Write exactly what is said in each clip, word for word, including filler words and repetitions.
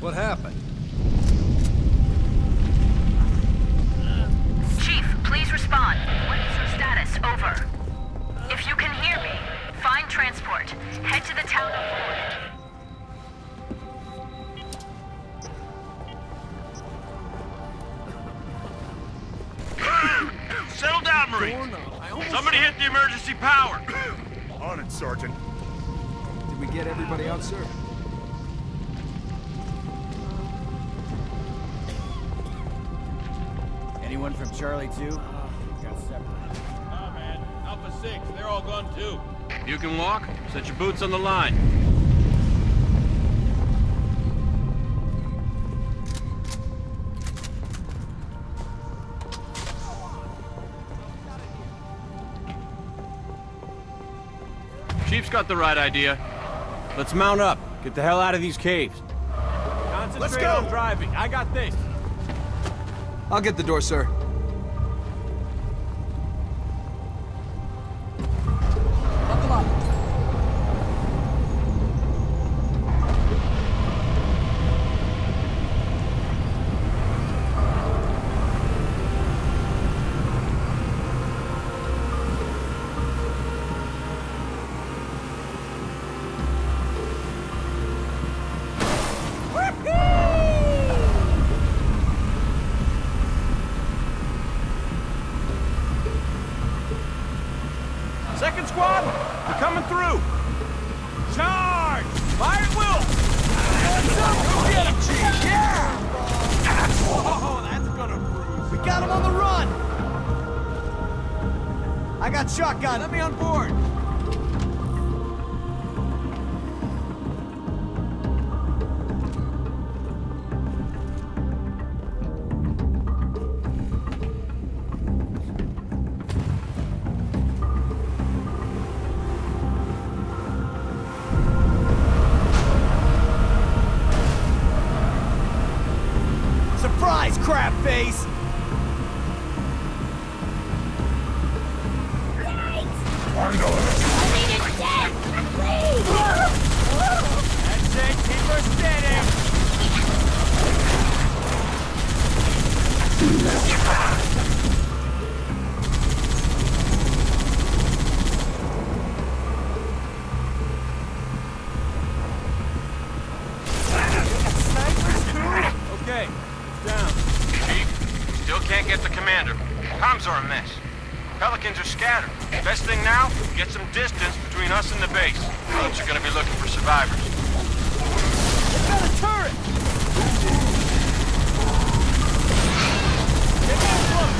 What happened? Chief, please respond. What is your status? Over. If you can hear me, find transport. Head to the town of Ford. Settle down, Marine. Somebody hit the emergency power. On it, Sergeant. Did we get everybody out, sir? Anyone from Charlie two? Got separated. Oh, man. Alpha six, they're all gone too. You can walk? Set your boots on the line. Chief's got the right idea. Let's mount up. Get the hell out of these caves. Concentrate Let's go. on driving. I got this. I'll get the door, sir. Buckle up. Second squad, we're coming through. Charge! Fire at will! What's up? Go get him, Chief! Yeah! Oh, that's gonna bruise. We got him on the run! I got shotgun. Let me on board. Surprise, crab face! That's it, keep her steady. Okay, it's down. Chief, still can't get the commander. Comms are a mess. Pelicans are scattered. Best thing now, get some distance between us and the base. Folks are gonna be looking for survivors. Got a turret! Get down close!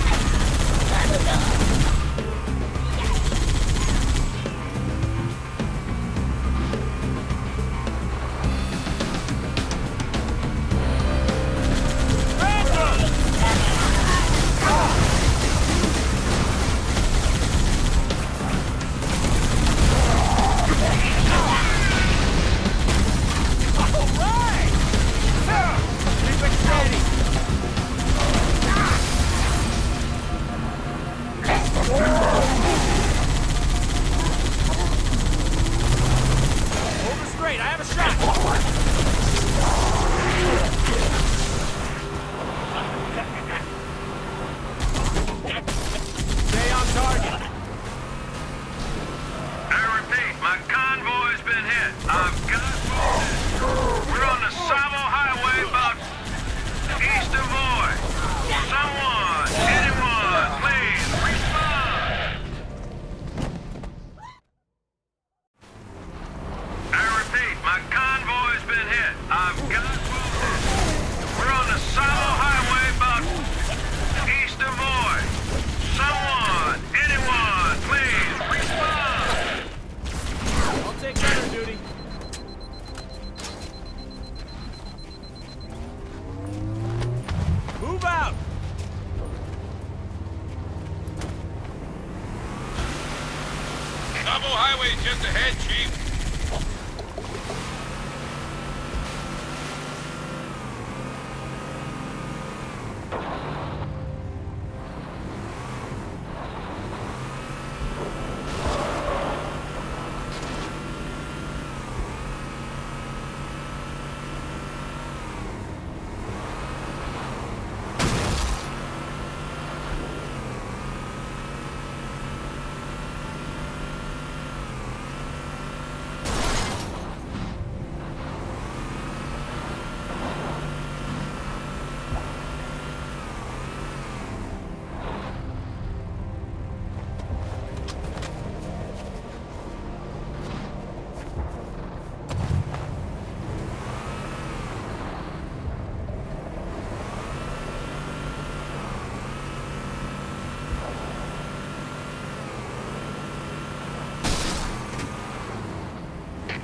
Tsavo Highway just ahead, Chief.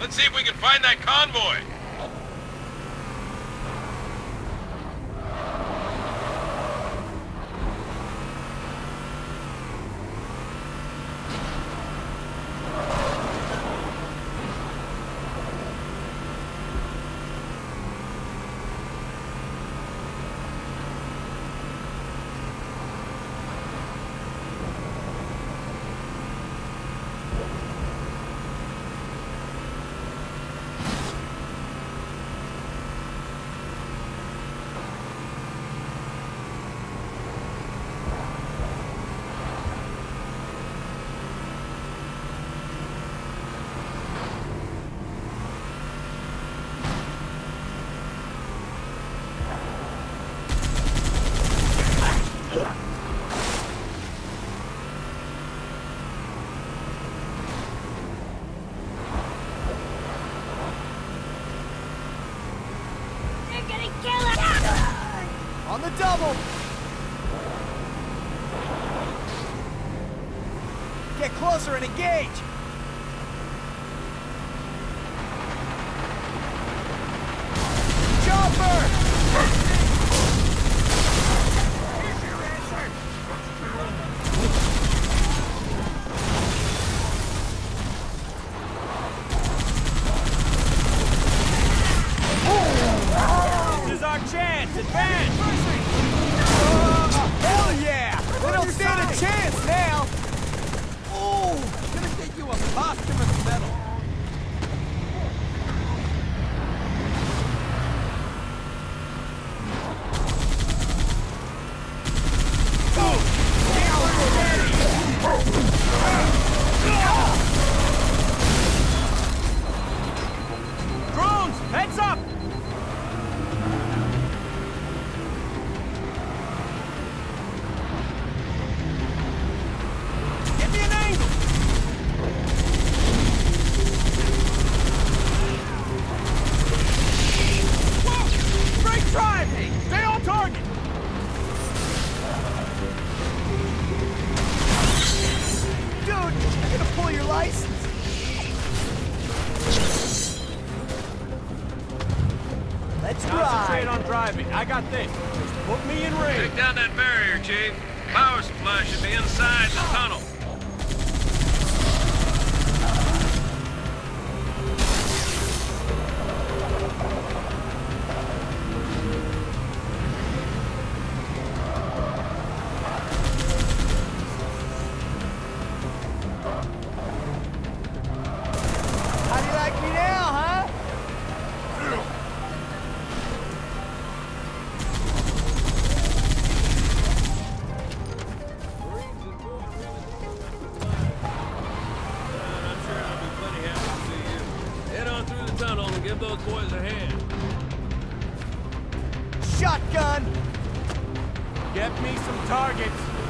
Let's see if we can find that convoy. On the double! Get closer and engage! Jumper! Here's your answer! This is our chance! Advance! Hell yeah! They don't stand a chance now! Oh, gonna get you a posthumous medal. Drones! Heads up! Give me an angle! Whoa! Great drive! Stay on target! Dude, you're gonna pull your license! Let's Concentrate ride! on driving. I got this. Just put me in range. Take down that barrier, Chief. Power supply should be inside the tunnel. How do you like me now, huh? I'm sure I'll be plenty happy to see you. Head on through the tunnel and give those boys a hand. Shotgun! Get me some targets.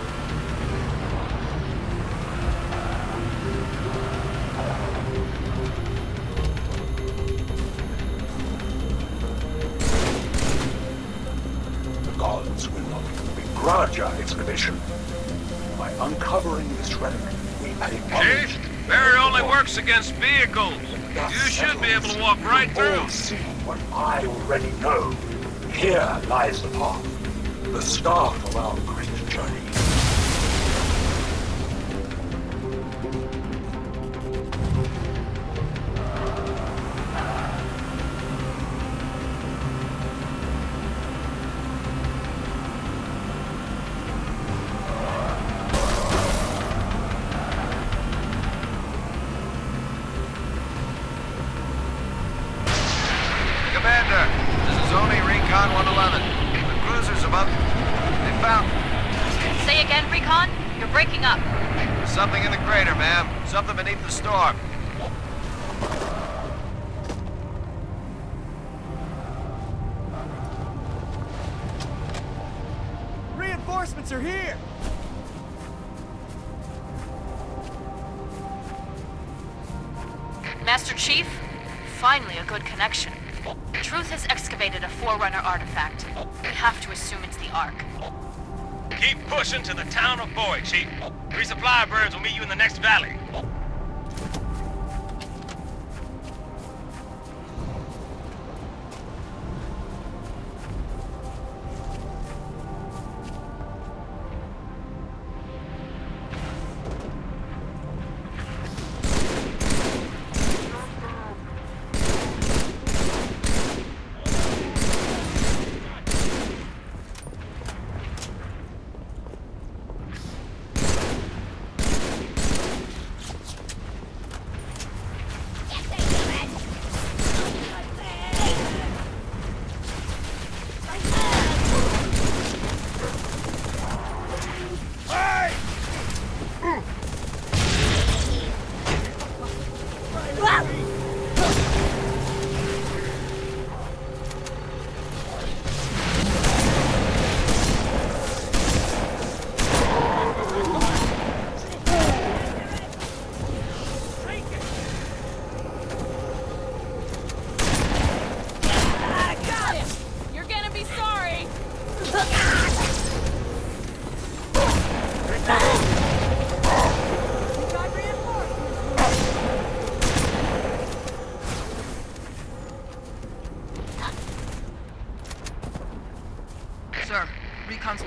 The gods will not begrudge our expedition. By uncovering this relic, we pay homage. Chief, barrier only works against vehicles. You should be able to walk right through. All see what I already know. Here lies the path, the start of our great journey. Commander, this is only Recon one eleven. The cruiser's above. They found Say again, Recon? You're breaking up. something in the crater, ma'am. Something beneath the storm. Reinforcements are here! Master Chief, finally a good connection. Truth has excavated a Forerunner artifact. We have to assume it's the Ark. Keep pushing to the town of Boy, Chief. Resupply birds will meet you in the next valley.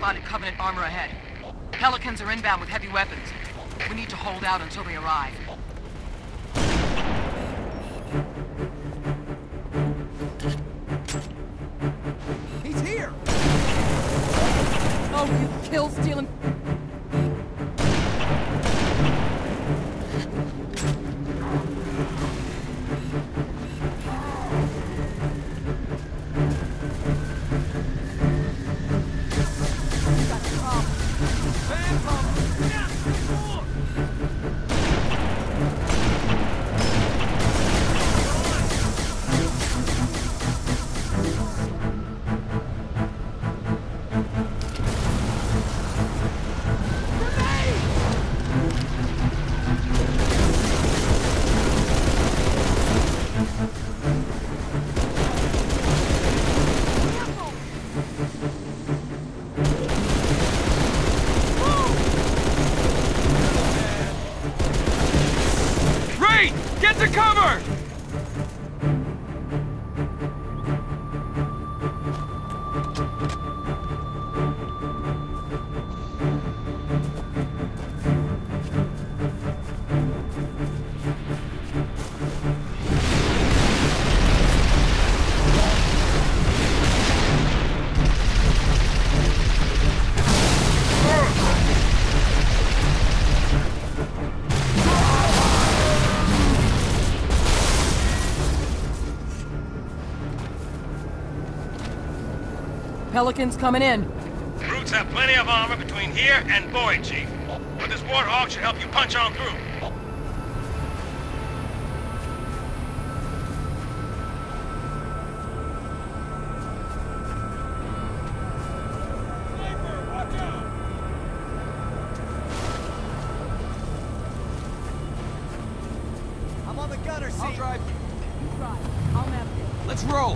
spotted Covenant armor ahead. Pelicans are inbound with heavy weapons. We need to hold out until they arrive. He's here! Oh, you kill-stealing... Get to cover! Pelicans coming in. Brutes have plenty of armor between here and Boyd, Chief. But this Warthog should help you punch on through. I'm on the gunner seat. I'll drive. You drive. I'll navigate. Let's roll.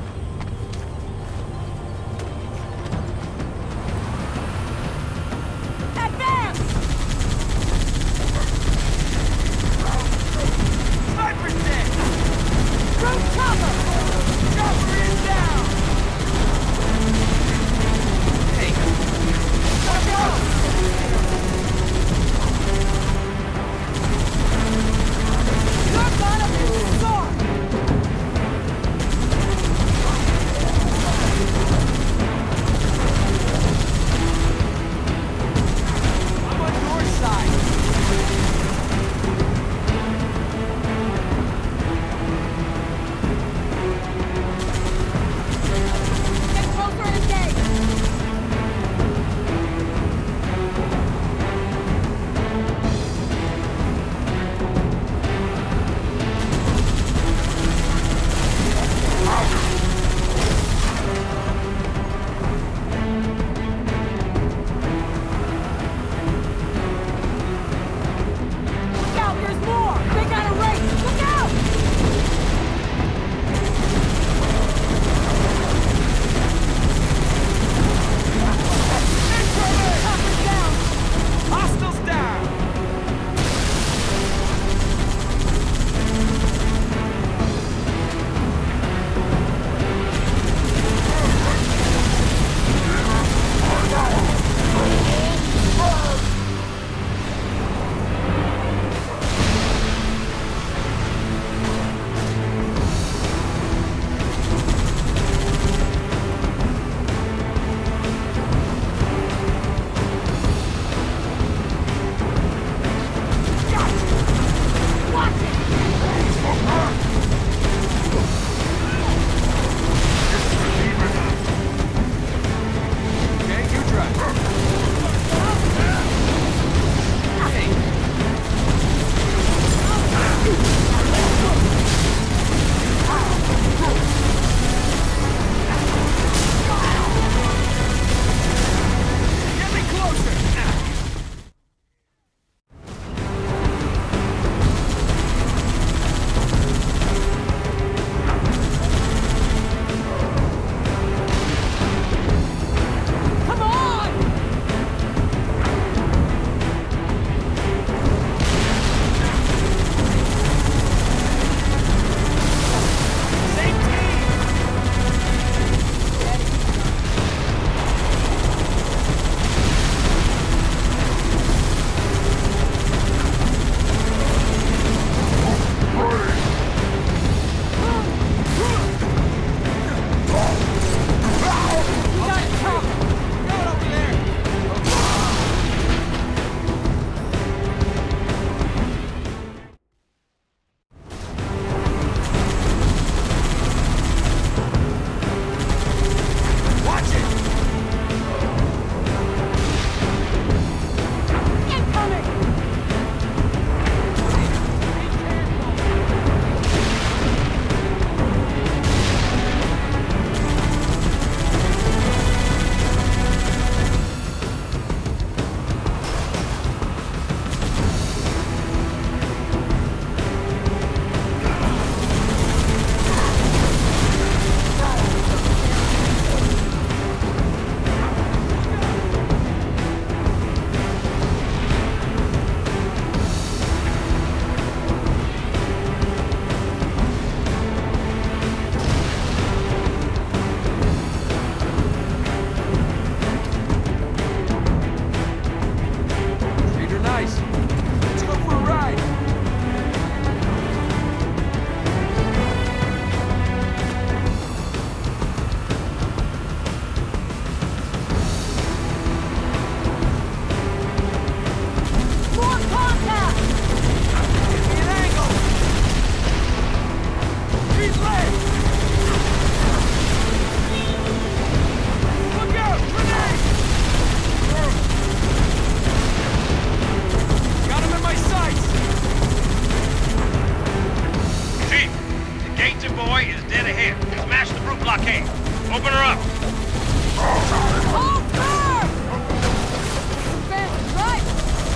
blockade. Open her up. Hold firm! Advance, right!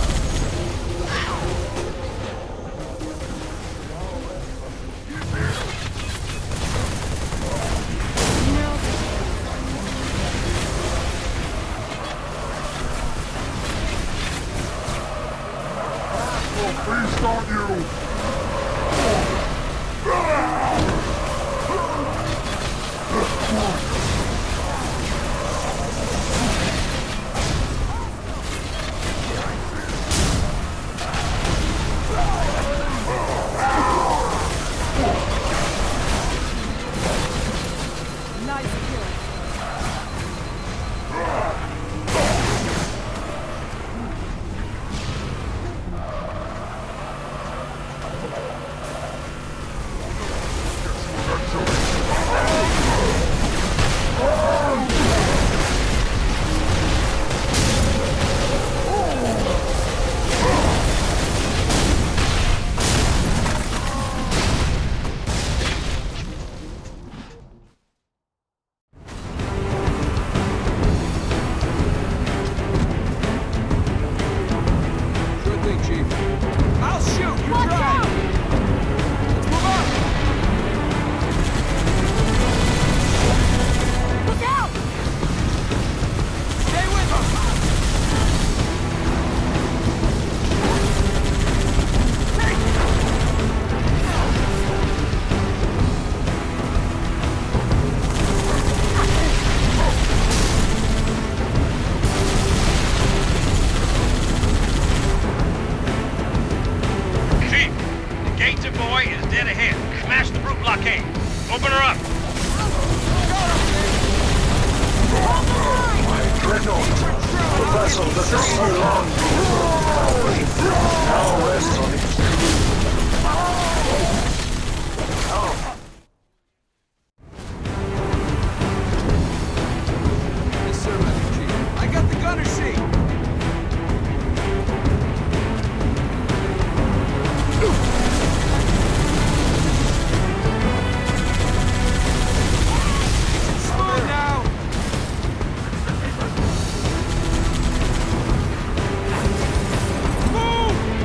Feast on you! Nice kill. Sure thing, Chief. I'll shoot. You Watch drive. out! Let's move on. Look out! Stay with them. Chief, the gate to Boy is dead ahead. Smash the brute blockade. Open her up. My dreadnought, the vessel that has so long been now rests on its Yes, sir, Master Chief. I got the gunner seat. Smooth now. Move!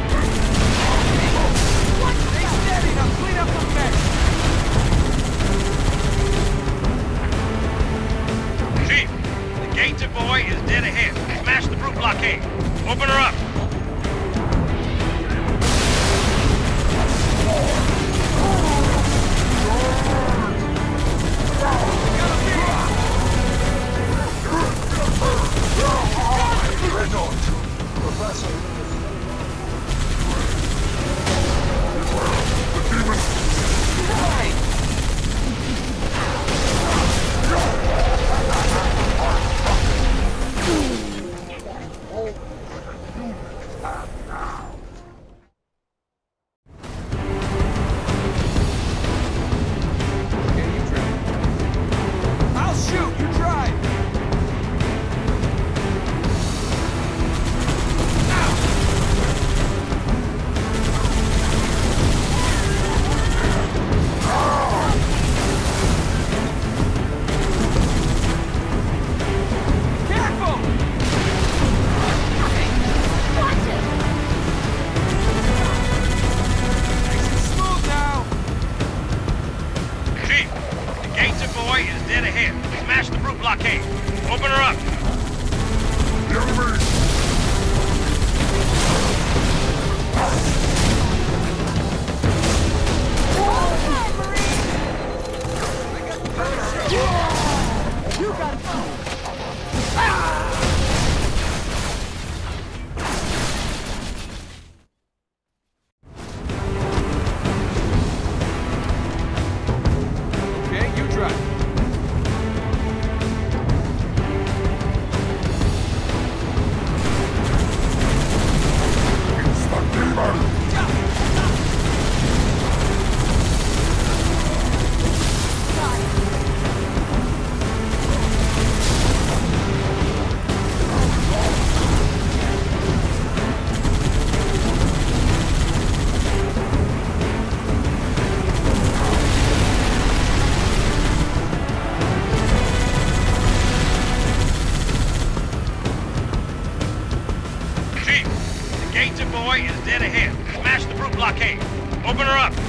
is dead ahead. Smash the brute blockade. Open her up.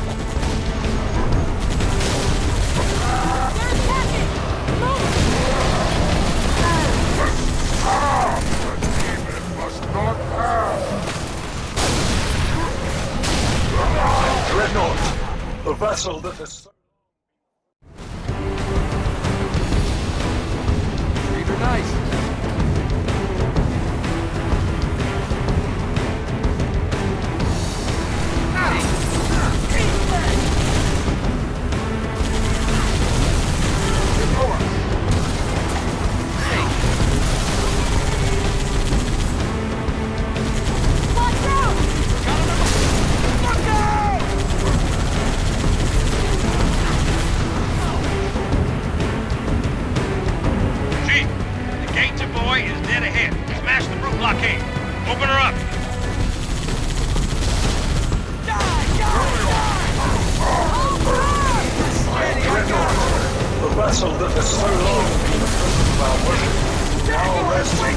They're attacking! Move! Dreadnought, the vessel that has... Treat her nice. Vessel that has so long been a focus of our worship, now resting.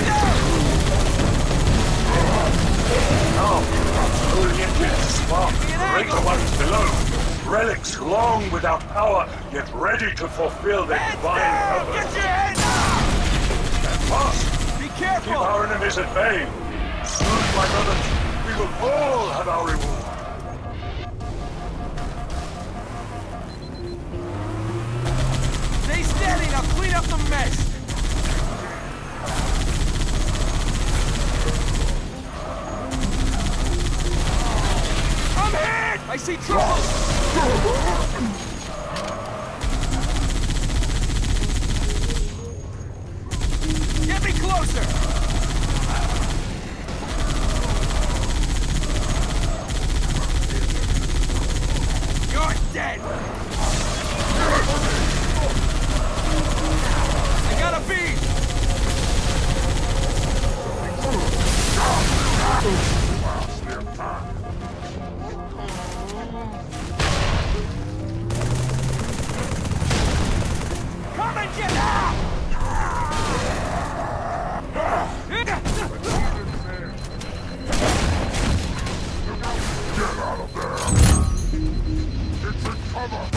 Now, slowly empty the spark, greater ones below, relics long without power, yet ready to fulfill their divine purpose. Get your head up! Stand fast! Be careful! Keep our enemies at bay. Soon, my brothers, we will all have our reward. Stay steady, now clean up the mess! I'm hit! I see trouble! Get me closer! You're dead! I got a beat! Come and get out! Get out of there! It's in cover!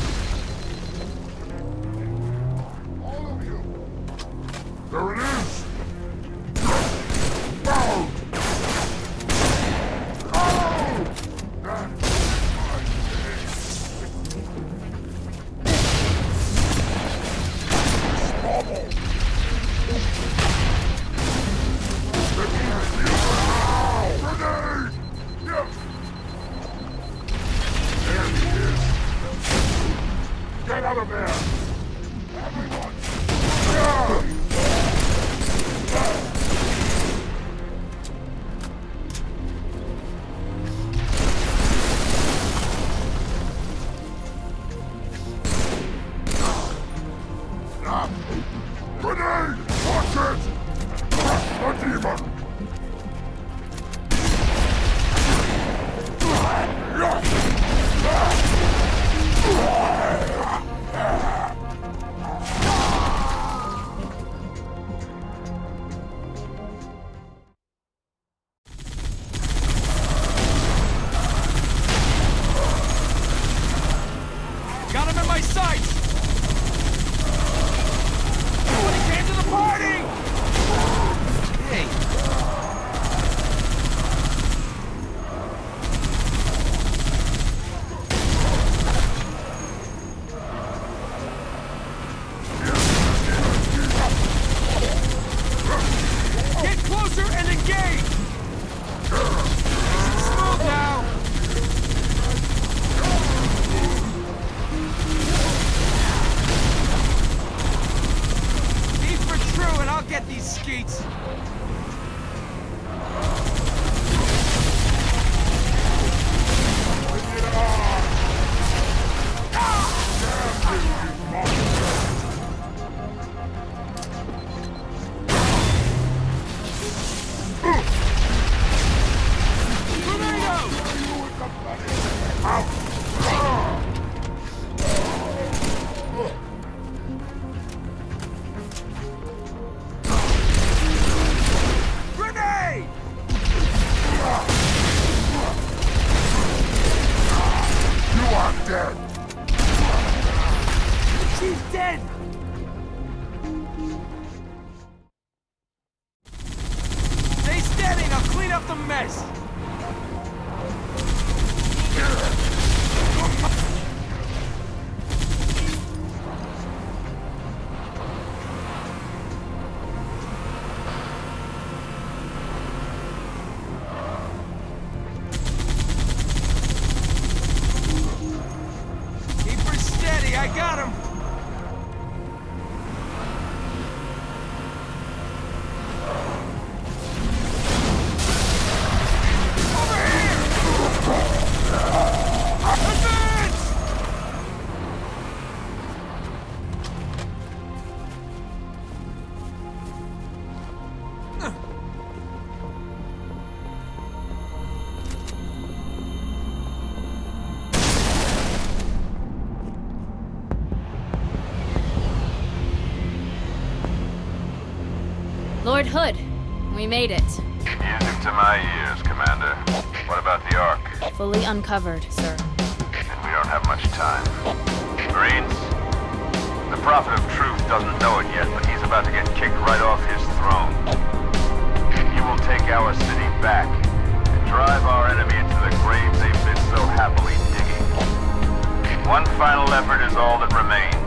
All of you! There it is! Bound! Oh! That's my name! Stubble! Grenade! Yep! There he is! Lord Hood. We made it. Music to my ears, Commander. What about the Ark? Fully uncovered, sir. And we don't have much time. Marines, the Prophet of Truth doesn't know it yet, but he's about to get kicked right off his throne. You will take our city back and drive our enemy into the grave they've been so happily digging. One final effort is all that remains.